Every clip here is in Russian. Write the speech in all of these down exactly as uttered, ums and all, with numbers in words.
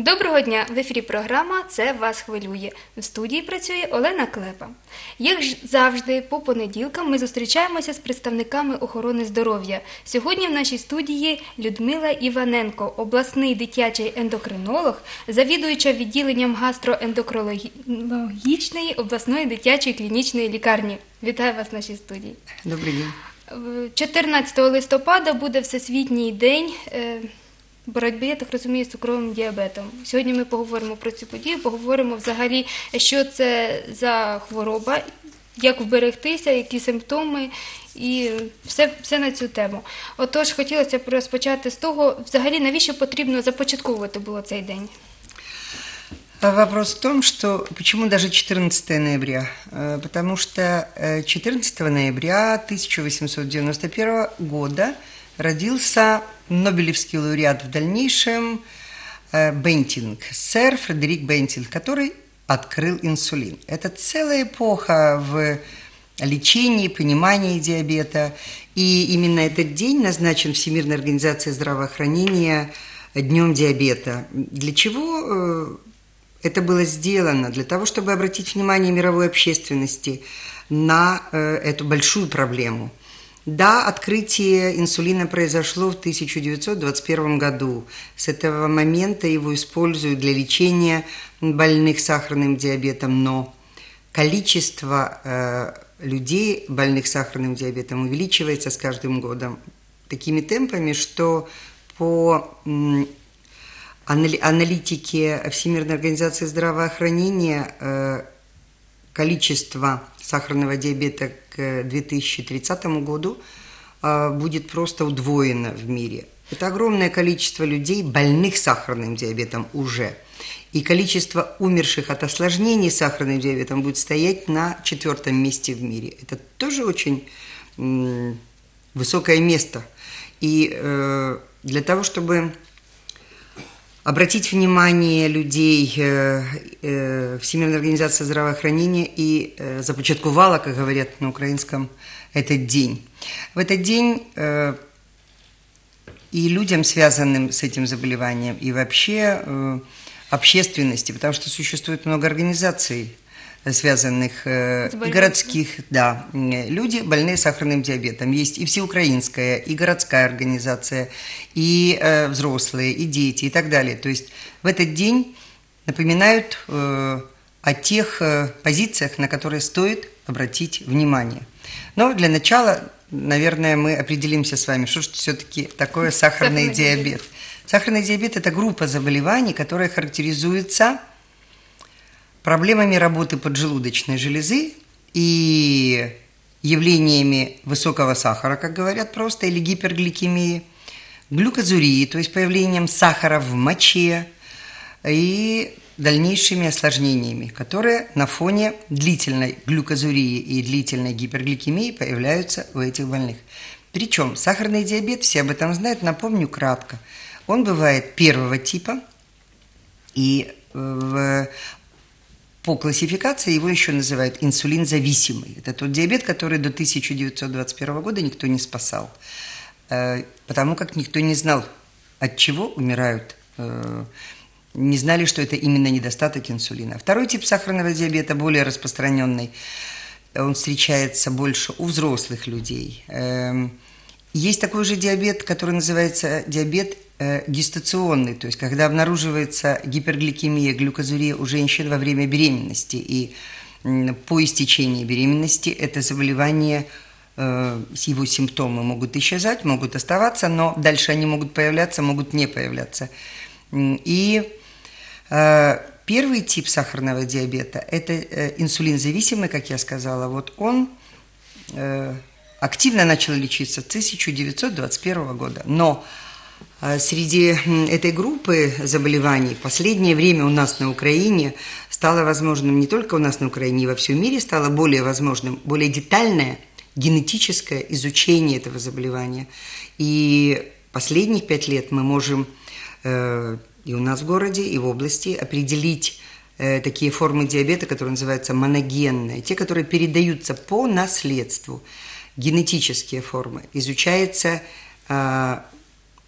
Доброго дня! В ефірі програма «Це вас хвилює». В студії працює Олена Клепа. Як завжди, по понеділкам ми зустрічаємося з представниками охорони здоров'я. Сьогодні в нашій студії Людмила Іваненко, обласний дитячий ендокринолог, завідуюча відділенням гастроендокринологічної обласної дитячої клінічної лікарні. Вітаю вас в нашій студії. Добрий день. чотирнадцятого листопада буде Всесвітній день боротьби, я так розумію, з цукровим діабетом. Сьогодні ми поговоримо про цю подію, поговоримо взагалі, що це за хвороба, як вберегтися, які симптоми і все, все на цю тему. Отож, хотілося б розпочати з того, взагалі, навіщо потрібно започатковувати було цей день? Вопрос в том, что почему даже четырнадцатого ноября? Потому что четырнадцатого ноября тысяча восемьсот девяносто первого года родился Нобелевский лауреат в дальнейшем Бентинг, сэр Фредерик Бентинг, который открыл инсулин. Это целая эпоха в лечении, понимании диабета. И именно этот день назначен Всемирной организацией здравоохранения Днем диабета. Для чего это было сделано? Для того, чтобы обратить внимание мировой общественности на эту большую проблему. Да, открытие инсулина произошло в тысяча девятьсот двадцать первом году. С этого момента его используют для лечения больных сахарным диабетом, но количество э, людей, больных сахарным диабетом, увеличивается с каждым годом такими темпами, что по м, аналитике Всемирной организации здравоохранения э, количество сахарного диабета к две тысячи тридцатому году будет просто удвоено в мире. Это огромное количество людей, больных сахарным диабетом уже. И количество умерших от осложнений сахарным диабетом будет стоять на четвертом месте в мире. Это тоже очень м, высокое место. И э, для того, чтобы обратить внимание людей, э, э, Всемирная организация здравоохранения и э, започаткувала, как говорят на украинском, этот день. В этот день э, и людям, связанным с этим заболеванием, и вообще э, общественности, потому что существует много организаций, связанных э, и городских, да, люди, больные сахарным диабетом. Есть и всеукраинская, и городская организация, и э, взрослые, и дети, и так далее. То есть в этот день напоминают э, о тех э, позициях, на которые стоит обратить внимание. Но для начала, наверное, мы определимся с вами, что же все-таки такое сахарный диабет. Сахарный диабет – это группа заболеваний, которая характеризуется проблемами работы поджелудочной железы и явлениями высокого сахара, как говорят просто, или гипергликемии, глюкозурии, то есть появлением сахара в моче и дальнейшими осложнениями, которые на фоне длительной глюкозурии и длительной гипергликемии появляются у этих больных. Причем сахарный диабет, все об этом знают, напомню кратко. Он бывает первого типа, и в по классификации его еще называют инсулинзависимый. Это тот диабет, который до тысяча девятьсот двадцать первого года никто не спасал, потому как никто не знал, от чего умирают, не знали, что это именно недостаток инсулина. Второй тип сахарного диабета, более распространенный, он встречается больше у взрослых людей. Есть такой же диабет, который называется диабет гестационный, то есть когда обнаруживается гипергликемия, глюкозурия у женщин во время беременности, и по истечении беременности это заболевание, его симптомы могут исчезать, могут оставаться, но дальше они могут появляться, могут не появляться. И первый тип сахарного диабета – это инсулинзависимый, как я сказала, вот он активно начал лечиться с тысяча девятьсот двадцать первого года, но среди этой группы заболеваний в последнее время у нас на Украине стало возможным, не только у нас на Украине, и во всем мире стало более возможным, более детальное генетическое изучение этого заболевания. И последних пять лет мы можем э, и у нас в городе, и в области определить э, такие формы диабета, которые называются моногенные, те, которые передаются по наследству, генетические формы. Изучается э,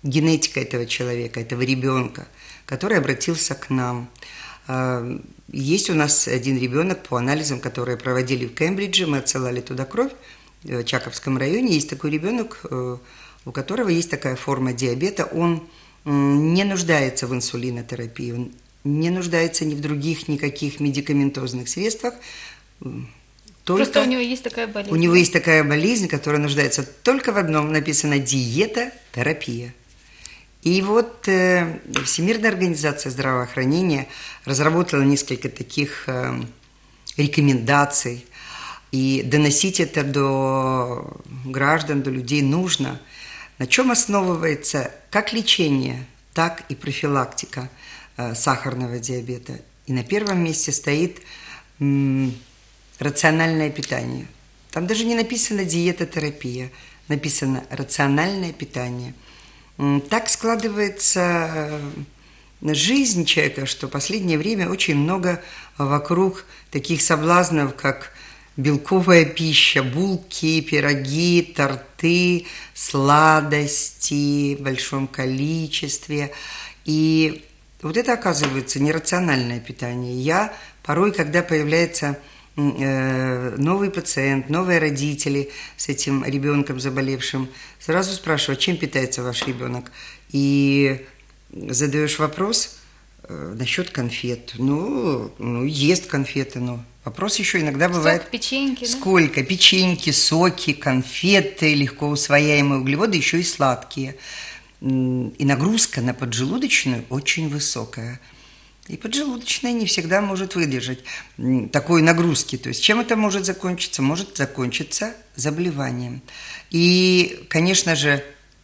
генетика этого человека, этого ребенка, который обратился к нам. Есть у нас один ребенок по анализам, которые проводили в Кембридже, мы отсылали туда кровь, в Чаковском районе. Есть такой ребенок, у которого есть такая форма диабета, он не нуждается в инсулинотерапии, он не нуждается ни в других никаких медикаментозных средствах. Только Просто у него есть такая болезнь. У него есть такая болезнь, которая нуждается только в одном, написано диета-терапия. И вот э, Всемирная организация здравоохранения разработала несколько таких э, рекомендаций, и доносить это до граждан, до людей нужно. На чем основывается как лечение, так и профилактика э, сахарного диабета. И на первом месте стоит м, рациональное питание. Там даже не написано диета-терапия, написано рациональное питание. Так складывается жизнь человека, что в последнее время очень много вокруг таких соблазнов, как белковая пища, булки, пироги, торты, сладости в большом количестве. И вот это, оказывается, нерациональное питание. Я порой, когда появляется новый пациент, новые родители с этим ребенком заболевшим, сразу спрашиваю, чем питается ваш ребенок? И задаешь вопрос э, насчет конфет. Ну, ну, ест конфеты, но вопрос еще иногда бывает. Сок, печеньки, сколько? Да? Печеньки, соки, конфеты, легко усвояемые углеводы, еще и сладкие. И нагрузка на поджелудочную очень высокая. И поджелудочная не всегда может выдержать такой нагрузки. То есть чем это может закончиться? Может закончиться заболеванием. И, конечно же,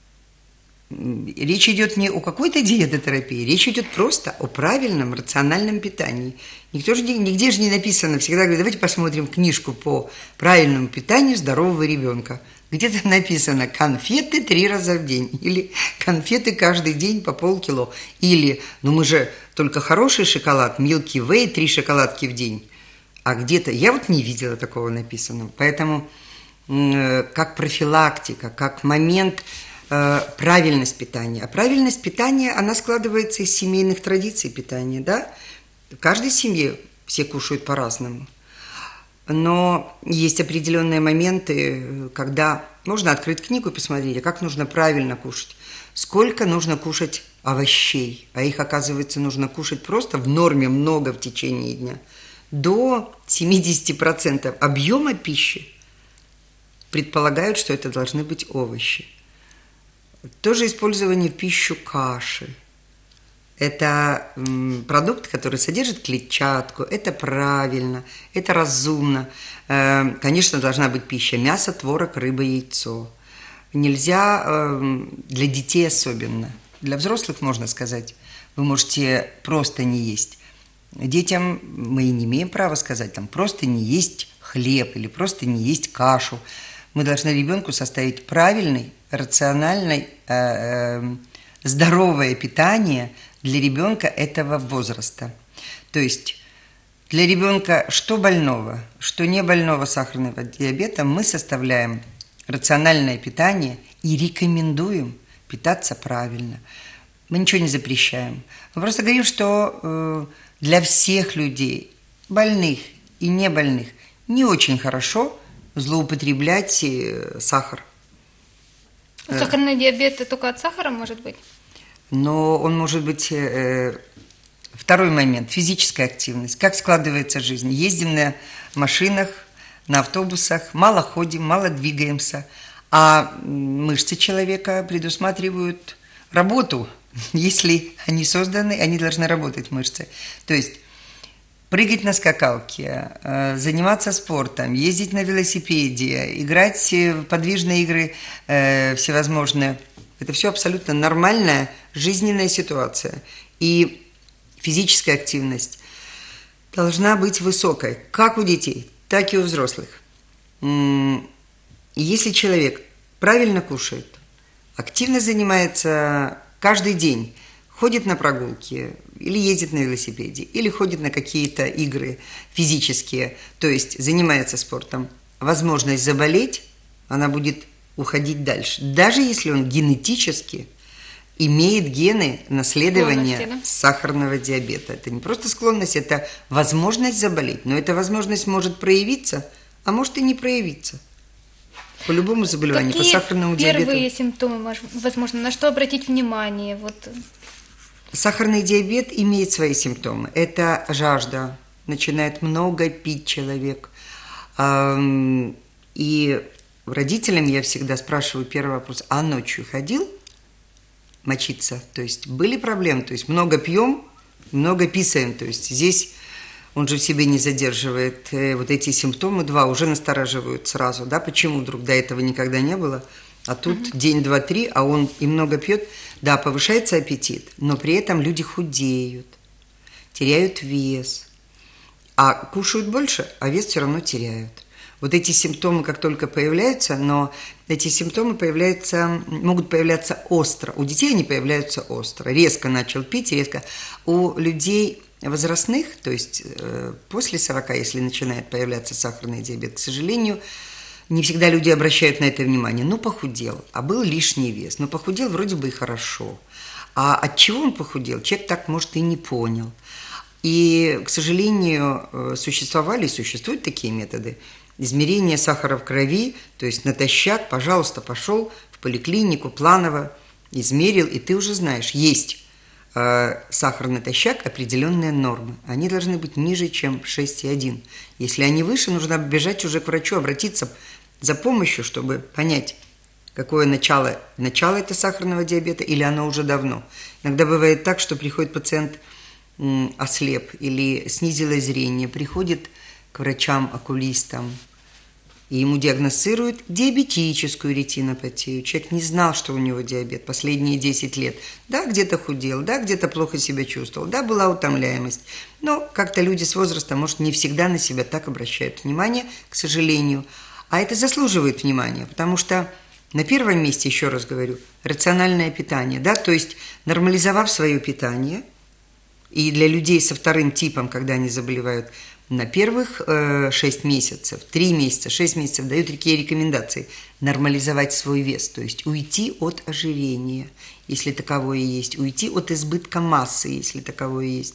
речь идет не о какой-то диетотерапии, речь идет просто о правильном рациональном питании. Никто же, нигде же не написано, всегда говорят, давайте посмотрим книжку по правильному питанию здорового ребенка. Где-то написано конфеты три раза в день, или конфеты каждый день по полкило, или, ну мы же только хороший шоколад, Milky Way, три шоколадки в день. А где-то, я вот не видела такого написанного, поэтому э, как профилактика, как момент э, правильность питания. А правильность питания, она складывается из семейных традиций питания, да? В каждой семье все кушают по-разному. Но есть определенные моменты, когда можно открыть книгу и посмотреть, а как нужно правильно кушать. Сколько нужно кушать овощей, а их, оказывается, нужно кушать просто в норме много в течение дня. До семьдесят процентов объема пищи предполагают, что это должны быть овощи. Тоже использование в пищу каши. Это продукт, который содержит клетчатку, это правильно, это разумно. Конечно, должна быть пища: мясо, творог, рыба, яйцо. Нельзя, для детей особенно, для взрослых можно сказать, вы можете просто не есть. Детям мы и не имеем права сказать, там, просто не есть хлеб или просто не есть кашу. Мы должны ребенку составить правильный, рациональный, здоровое питание для ребенка этого возраста. То есть для ребенка что больного, что не больного сахарного диабета мы составляем рациональное питание и рекомендуем питаться правильно. Мы ничего не запрещаем. Мы просто говорим, что для всех людей, больных и небольных, не очень хорошо злоупотреблять сахар. Сахарный диабет это только от сахара может быть? Но он может быть... Э, второй момент – физическая активность. Как складывается жизнь? Ездим на машинах, на автобусах, мало ходим, мало двигаемся. А мышцы человека предусматривают работу. Если они созданы, они должны работать, мышцы. То есть прыгать на скакалке, э, заниматься спортом, ездить на велосипеде, играть в подвижные игры э, всевозможные – это все абсолютно нормальная жизненная ситуация. И физическая активность должна быть высокой, как у детей, так и у взрослых. Если человек правильно кушает, активно занимается каждый день, ходит на прогулки, или ездит на велосипеде, или ходит на какие-то игры физические, то есть занимается спортом, возможность заболеть, она будет уходить дальше. Даже если он генетически имеет гены наследования Склонности, да? сахарного диабета. Это не просто склонность, это возможность заболеть. Но эта возможность может проявиться, а может и не проявиться. По любому заболеванию, Какие по сахарному диабету. первые симптомы, мож- возможно, на что обратить внимание? Вот. Сахарный диабет имеет свои симптомы. Это жажда. Начинает много пить человек. Ам, И родителям я всегда спрашиваю первый вопрос. А ночью ходил мочиться? То есть были проблемы? То есть много пьем, много писаем. То есть здесь он же в себе не задерживает. Э, Вот эти симптомы, два, уже настораживают сразу. Да? Почему вдруг до этого никогда не было? А тут угу. день, два, три, а он и много пьет. Да, повышается аппетит, но при этом люди худеют, теряют вес. А кушают больше, а вес все равно теряют. Вот эти симптомы как только появляются, но эти симптомы появляются, могут появляться остро. У детей они появляются остро. Резко начал пить, резко. У людей возрастных, то есть э, после сорока, если начинает появляться сахарный диабет, к сожалению, не всегда люди обращают на это внимание. Ну, похудел, а был лишний вес. Ну, похудел вроде бы и хорошо. А от чего он похудел, человек так, может, и не понял. И, к сожалению, существовали и существуют такие методы измерения сахара в крови, то есть натощак, пожалуйста, пошел в поликлинику планово, измерил, и ты уже знаешь, есть э, сахар натощак, определенные нормы. Они должны быть ниже, чем шесть и один. Если они выше, нужно бежать уже к врачу, обратиться за помощью, чтобы понять, какое начало, начало это сахарного диабета, или оно уже давно. Иногда бывает так, что приходит пациент м, ослеп или снизилось зрение, приходит к врачам-окулистам, и ему диагностируют диабетическую ретинопатию. Человек не знал, что у него диабет последние десять лет. Да, где-то худел, да, где-то плохо себя чувствовал, да, была утомляемость. Но как-то люди с возрастом, может, не всегда на себя так обращают внимание, к сожалению. А это заслуживает внимания, потому что на первом месте, еще раз говорю, рациональное питание, да, то есть нормализовав свое питание, и для людей со вторым типом, когда они заболевают, на первых э, шесть месяцев, три месяца, шесть месяцев дают такие рекомендации. Нормализовать свой вес, то есть уйти от ожирения, если таковое есть, уйти от избытка массы, если таковое есть,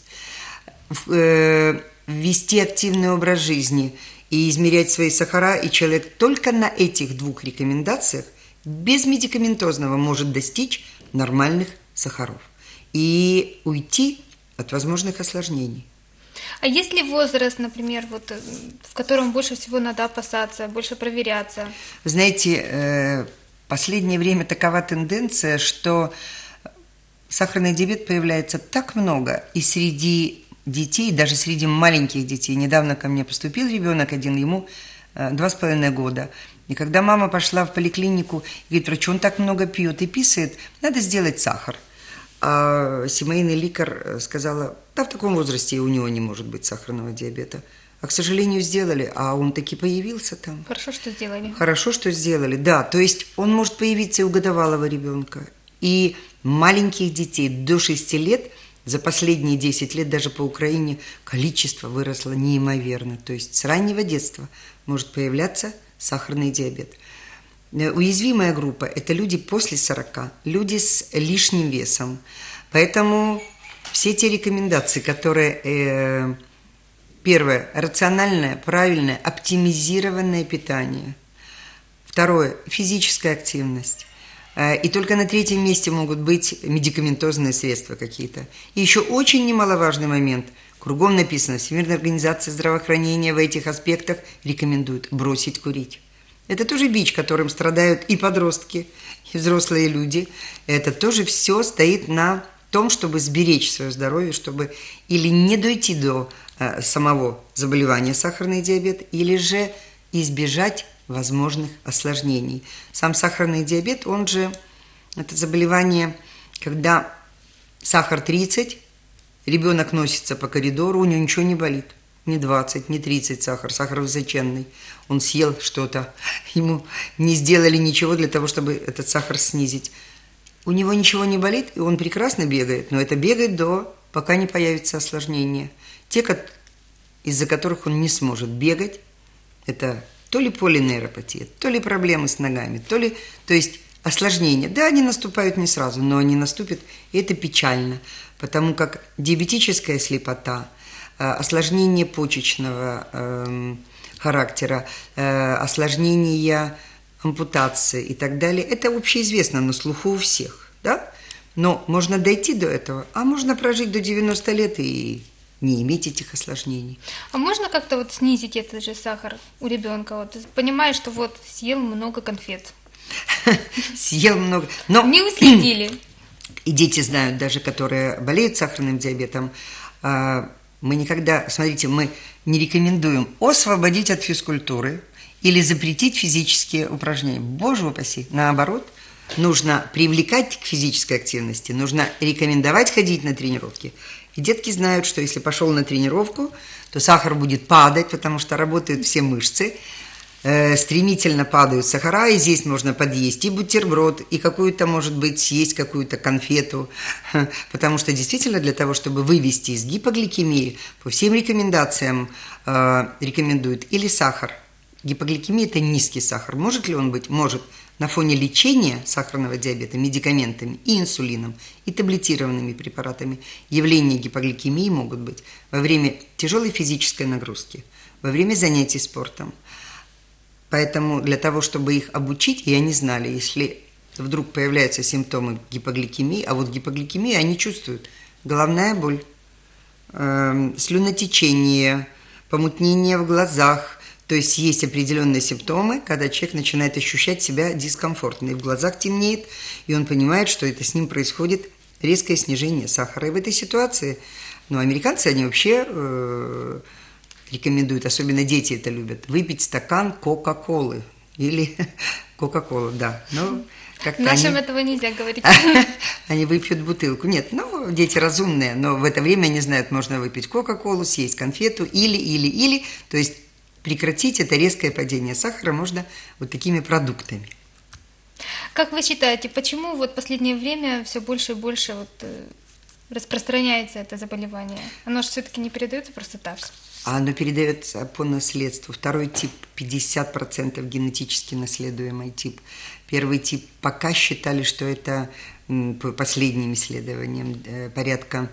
э, ввести активный образ жизни и измерять свои сахара, и человек только на этих двух рекомендациях без медикаментозного может достичь нормальных сахаров и уйти от возможных осложнений. А есть ли возраст, например, вот, в котором больше всего надо опасаться, больше проверяться? Вы знаете, в последнее время такова тенденция, что сахарный диабет появляется так много, и среди детей, даже среди маленьких детей. Недавно ко мне поступил ребенок один, ему два с половиной года. И когда мама пошла в поликлинику, говорит, врач, он так много пьет и писает, надо сделать сахар. А семейный лекарь сказала, да в таком возрасте у него не может быть сахарного диабета. А, к сожалению, сделали, а он таки появился там. Хорошо, что сделали. Хорошо, что сделали, да. То есть он может появиться и у годовалого ребенка. И маленьких детей до шести лет, за последние десять лет даже по Украине количество выросло неимоверно. То есть с раннего детства может появляться сахарный диабет. Уязвимая группа – это люди после сорока, люди с лишним весом. Поэтому все те рекомендации, которые… Э, первое – рациональное, правильное, оптимизированное питание. Второе – физическая активность. Э, и только на третьем месте могут быть медикаментозные средства какие-то. И еще очень немаловажный момент. Кругом написано, Всемирная организация здравоохранения в этих аспектах рекомендует бросить курить. Это тоже бич, которым страдают и подростки, и взрослые люди. Это тоже все стоит на том, чтобы сберечь свое здоровье, чтобы или не дойти до э, самого заболевания сахарный диабет, или же избежать возможных осложнений. Сам сахарный диабет, он же, это заболевание, когда сахар тридцать, ребенок носится по коридору, у него ничего не болит. Не двадцать, не тридцать сахар, сахар высоченный. Он съел что-то, ему не сделали ничего для того, чтобы этот сахар снизить. У него ничего не болит, и он прекрасно бегает, но это бегает до, пока не появится осложнение. Те, из-за которых он не сможет бегать, это то ли полинейропатия, то ли проблемы с ногами, то ли, то есть осложнения. Да, они наступают не сразу, но они наступят, и это печально, потому как диабетическая слепота, осложнение почечного э, характера, э, осложнения ампутации и так далее, это общеизвестно, на слуху у всех, да? Но можно дойти до этого, а можно прожить до девяноста лет и не иметь этих осложнений. А можно как-то вот снизить этот же сахар у ребенка? Вот понимаешь, что вот съел много конфет. Съел много. Но не уследили. И дети знают, даже которые болеют сахарным диабетом, мы никогда, смотрите, мы не рекомендуем освободить от физкультуры или запретить физические упражнения. Боже упаси, наоборот. Нужно привлекать к физической активности, нужно рекомендовать ходить на тренировки. И детки знают, что если пошел на тренировку, то сахар будет падать, потому что работают все мышцы, э, стремительно падают сахара, и здесь можно подъесть и бутерброд, и какую-то, может быть, съесть какую-то конфету, потому что действительно для того, чтобы вывести из гипогликемии, по всем рекомендациям э, рекомендуют или сахар. Гипогликемия – это низкий сахар. Может ли он быть? Может. На фоне лечения сахарного диабета медикаментами и инсулином, и таблетированными препаратами явления гипогликемии могут быть во время тяжелой физической нагрузки, во время занятий спортом. Поэтому для того, чтобы их обучить, и они знали, если вдруг появляются симптомы гипогликемии, а вот гипогликемии они чувствуют головная боль, э, слюнотечение, помутнение в глазах. То есть есть определенные симптомы, когда человек начинает ощущать себя дискомфортно, и в глазах темнеет, и он понимает, что это с ним происходит резкое снижение сахара. И в этой ситуации, ну, американцы, они вообще э, рекомендуют, особенно дети это любят, выпить стакан Кока-Колы. Или Кока-Колу, да. Но как-то Нашим они, этого нельзя говорить. Они выпьют бутылку. Нет, ну, дети разумные, но в это время они знают, можно выпить Кока-Колу, съесть конфету, или, или, или, то есть прекратить это резкое падение сахара можно вот такими продуктами. Как вы считаете, почему вот в последнее время все больше и больше вот распространяется это заболевание? Оно же все-таки не передается просто так. А оно передается по наследству. Второй тип пятьдесят процентов генетически наследуемый тип. Первый тип пока считали, что это по последним исследованиям порядка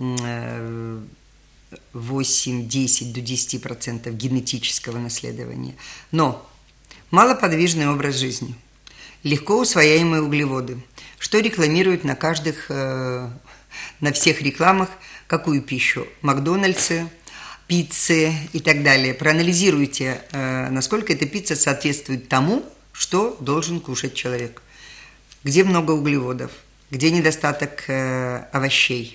восемь-десять до десяти процентов генетического наследования. Но малоподвижный образ жизни, легко усвояемые углеводы, что рекламируют на каждых, на всех рекламах, какую пищу? Макдональдсы, пиццы и так далее. Проанализируйте, насколько эта пицца соответствует тому, что должен кушать человек. Где много углеводов, где недостаток овощей.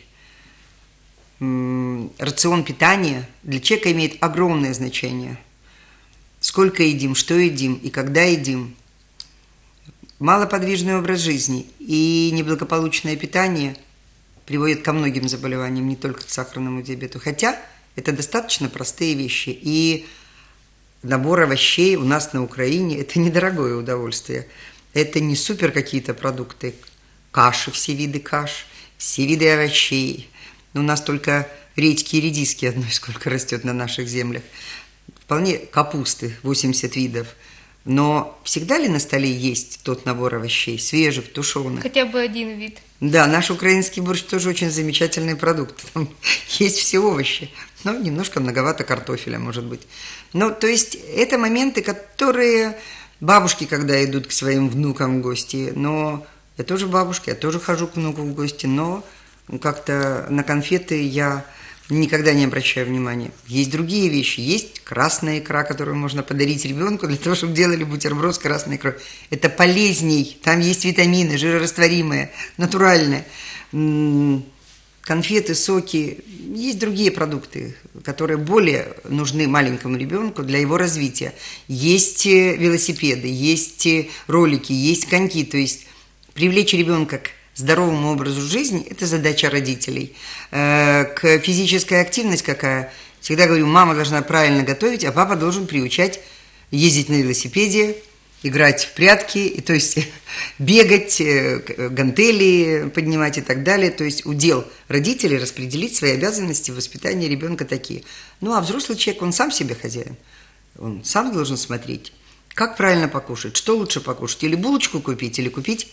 Рацион питания для человека имеет огромное значение. Сколько едим, что едим и когда едим. Малоподвижный образ жизни и неблагополучное питание приводят ко многим заболеваниям, не только к сахарному диабету. Хотя это достаточно простые вещи. И набор овощей у нас на Украине – это недорогое удовольствие. Это не супер какие-то продукты. Каши, все виды каш, все виды овощей. У нас только редьки и редиски одной сколько растет на наших землях. Вполне капусты, восемьдесят видов. Но всегда ли на столе есть тот набор овощей, свежих, тушеных? Хотя бы один вид. Да, наш украинский борщ тоже очень замечательный продукт. Там есть все овощи, но немножко многовато картофеля, может быть. Ну, то есть это моменты, которые бабушки, когда идут к своим внукам в гости, но я тоже бабушка, я тоже хожу к внуку в гости, но как-то на конфеты я никогда не обращаю внимания. Есть другие вещи. Есть красная икра, которую можно подарить ребенку для того, чтобы делали бутерброд с красной икрой. Это полезней. Там есть витамины, жирорастворимые, натуральные. Конфеты, соки. Есть другие продукты, которые более нужны маленькому ребенку для его развития. Есть велосипеды, есть ролики, есть коньки. То есть привлечь ребенка к здоровому образу жизни – это задача родителей. К физической активности какая? Всегда говорю, мама должна правильно готовить, а папа должен приучать ездить на велосипеде, играть в прятки, и, то есть бегать, гантели поднимать и так далее. То есть удел родителей распределить свои обязанности в воспитании ребенка такие. Ну, а взрослый человек, он сам себе хозяин. Он сам должен смотреть, Как правильно покушать? Что лучше покушать? Или булочку купить, или купить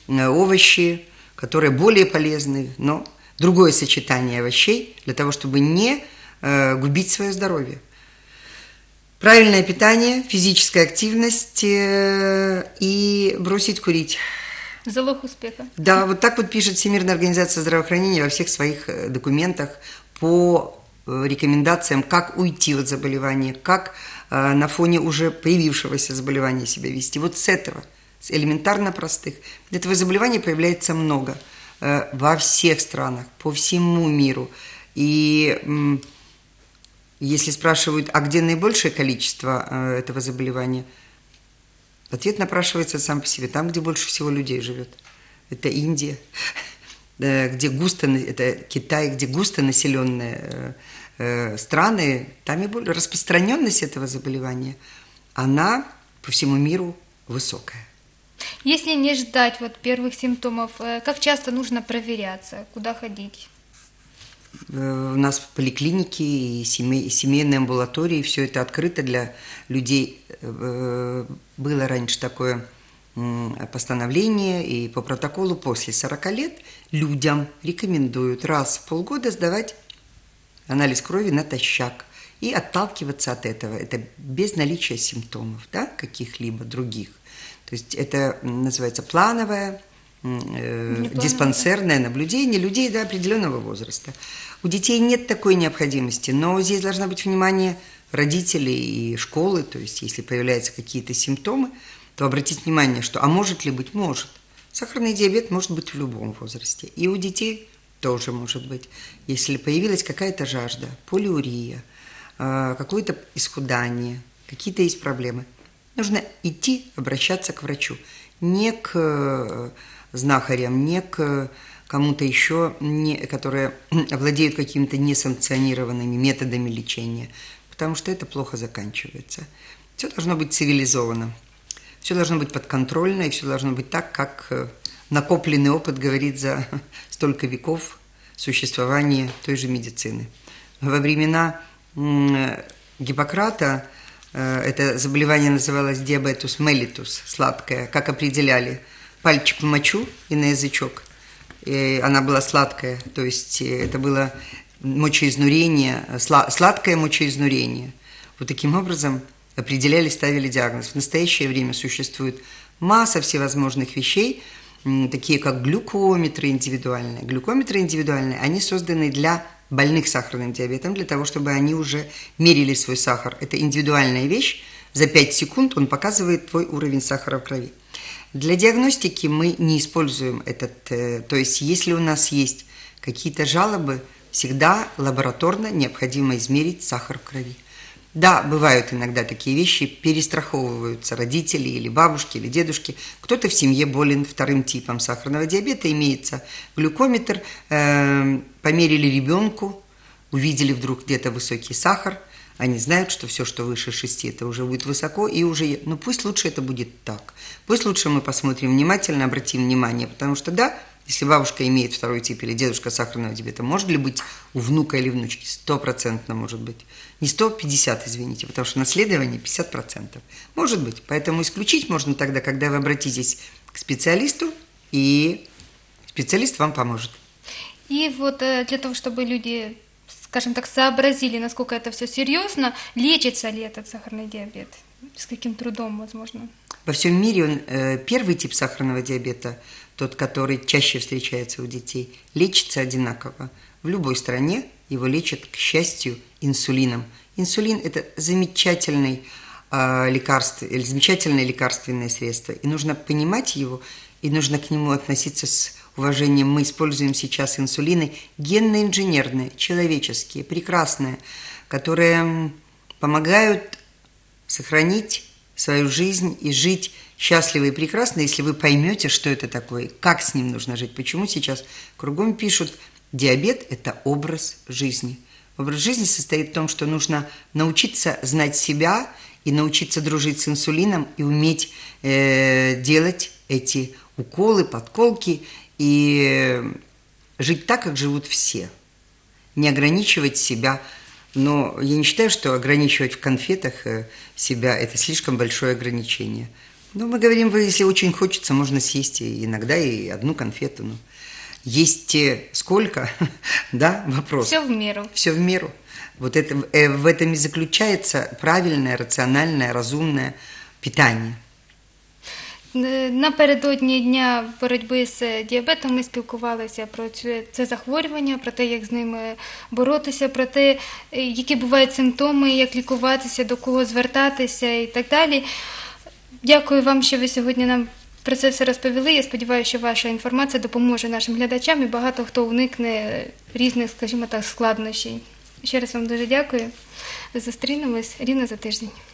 овощи, которые более полезны, но другое сочетание овощей для того, чтобы не э, губить свое здоровье. Правильное питание, физическая активность э, и бросить курить. Залог успеха. Да, вот так вот пишет Всемирная организация здравоохранения во всех своих документах по рекомендациям, как уйти от заболевания, как э, на фоне уже появившегося заболевания себя вести. Вот с этого, с элементарно простых. Этого заболевания появляется много э, во всех странах, по всему миру. И э, если спрашивают, а где наибольшее количество э, этого заболевания, ответ напрашивается сам по себе. Там, где больше всего людей живет. Это Индия, где густо, это Китай, где густо населенные страны. Там и более распространенность этого заболевания, она по всему миру высокая. Если не ждать вот первых симптомов, как часто нужно проверяться, куда ходить? У нас в поликлинике и семейной амбулатории все это открыто для людей. Было раньше такое постановление, и по протоколу после сорока лет людям рекомендуют раз в полгода сдавать анализ крови натощак и отталкиваться от этого. Это без наличия симптомов, да, каких-либо других. То есть это называется плановое, э, диспансерное наблюдение людей до определенного возраста. У детей нет такой необходимости, но здесь должно быть внимание родителей и школы, то есть если появляются какие-то симптомы, то обратить внимание, что, а может ли быть? Может. Сахарный диабет может быть в любом возрасте. И у детей тоже может быть. Если появилась какая-то жажда, полиурия, какое-то исхудание, какие-то есть проблемы, нужно идти, обращаться к врачу. Не к знахарям, не к кому-то еще, не, которые владеют какими-то несанкционированными методами лечения, потому что это плохо заканчивается. Все должно быть цивилизовано. Все должно быть подконтрольно, и все должно быть так, как накопленный опыт говорит за столько веков существования той же медицины. Во времена Гиппократа это заболевание называлось диабетус меллитус, сладкое. Как определяли? Пальчик в мочу и на язычок. И она была сладкая, то есть это было мочеизнурение, сладкое мочеизнурение. Вот таким образом определяли, ставили диагноз. В настоящее время существует масса всевозможных вещей, такие как глюкометры индивидуальные. Глюкометры индивидуальные, они созданы для больных сахарным диабетом, для того, чтобы они уже мерили свой сахар. Это индивидуальная вещь. За пять секунд он показывает твой уровень сахара в крови. Для диагностики мы не используем этот, то есть если у нас есть какие-то жалобы, всегда лабораторно необходимо измерить сахар в крови. Да, бывают иногда такие вещи, перестраховываются родители или бабушки, или дедушки. Кто-то в семье болен вторым типом сахарного диабета, имеется глюкометр, э, померили ребенку, увидели вдруг где-то высокий сахар, они знают, что все, что выше шести, это уже будет высоко, и уже, ну пусть лучше это будет так. Пусть лучше мы посмотрим внимательно, обратим внимание, потому что да, если бабушка имеет второй тип или дедушка сахарного диабета, может ли быть у внука или внучки? Стопроцентно может быть. Не сто пятьдесят, извините, потому что наследование пятьдесят процентов. Может быть. Поэтому исключить можно тогда, когда вы обратитесь к специалисту, и специалист вам поможет. И вот для того, чтобы люди, скажем так, сообразили, насколько это все серьезно, лечится ли этот сахарный диабет? С каким трудом, возможно? Во всем мире он, э, первый тип сахарного диабета, тот, который чаще встречается у детей, лечится одинаково. В любой стране его лечат, к счастью, инсулином. Инсулин – это замечательный, э, лекарство, или замечательное лекарственное средство. И нужно понимать его, и нужно к нему относиться с уважением. Мы используем сейчас инсулины генно-инженерные, человеческие, прекрасные, которые помогают сохранить свою жизнь и жить счастливо и прекрасно, если вы поймете, что это такое, как с ним нужно жить. Почему сейчас кругом пишут, диабет – это образ жизни. Образ жизни состоит в том, что нужно научиться знать себя и научиться дружить с инсулином и уметь э, делать эти уколы, подколки и жить так, как живут все. Не ограничивать себя Но я не считаю, что ограничивать в конфетах э, себя – это слишком большое ограничение. Но мы говорим, вы, если очень хочется, можно съесть и иногда и одну конфету. Ну, есть э, сколько? Да, вопрос. Все в меру. Все в меру. Вот это, э, в этом и заключается правильное, рациональное, разумное питание. Напередодні Дня боротьби з діабетом ми спілкувалися про це, це захворювання, про те, як з ними боротися, про те, які бувають симптоми, як лікуватися, до кого звертатися і так далі. Дякую вам, що ви сьогодні нам про це все розповіли. Я сподіваюся, що ваша інформація допоможе нашим глядачам і багато хто уникне різних, скажімо так, складнощів. Ще раз вам дуже дякую. Зустрінемось рівно за тиждень.